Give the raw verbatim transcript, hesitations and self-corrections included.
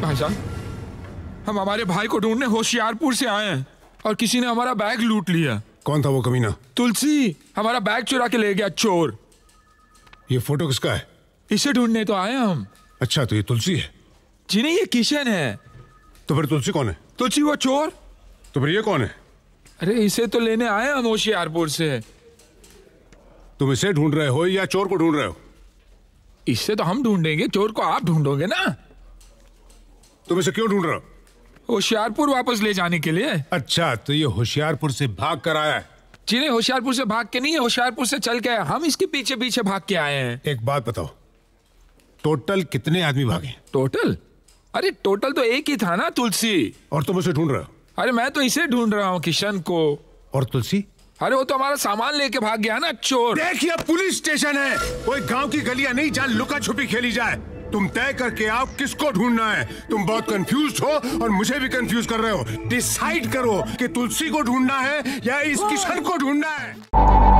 भाईजान, हम हमारे भाई को ढूंढने होशियारपुर से आए हैं और किसी ने हमारा बैग लूट लिया। कौन था वो कमीना? तुलसी, हमारा बैग चुरा के ले गया चोर। ये फोटो किसका है? इसे ढूंढने तो आए हैं हम। अच्छा, तो ये तुलसी है? जी नहीं, ये किशन है। तो फिर तुलसी कौन है? तुलसी वो चोर। तो फिर ये कौन है? अरे इसे तो लेने आए हम होशियारपुर से। तुम इसे ढूंढ रहे हो या चोर को ढूंढ रहे हो? इससे तो हम ढूंढेंगे, चोर को आप ढूंढोगे ना। तुम इसे क्यों ढूंढ रहे हो? होशियारपुर वापस ले जाने के लिए। अच्छा, तो ये होशियारपुर से भाग कर आया है? जी नहीं, होशियारपुर से भाग के नहीं है, होशियारपुर से चल के आए। हम इसके पीछे पीछे भाग के आए हैं। एक बात बताओ, टोटल कितने आदमी भागे? टोटल? अरे टोटल तो एक ही था ना, तुलसी। और तुम उसे ढूंढ रहे हो? अरे मैं तो इसे ढूंढ रहा हूँ, किशन को। और तुलसी? अरे वो तो हमारा सामान लेके भाग गया ना चोर। देखिए, पुलिस स्टेशन है, कोई गांव की गलियां नहीं जहां लुका छुपी खेली जाए। तुम तय करके आओ किसको ढूंढना है। तुम बहुत कंफ्यूज हो और मुझे भी कंफ्यूज कर रहे हो। डिसाइड करो कि तुलसी को ढूंढना है या इस किशन को ढूंढना है।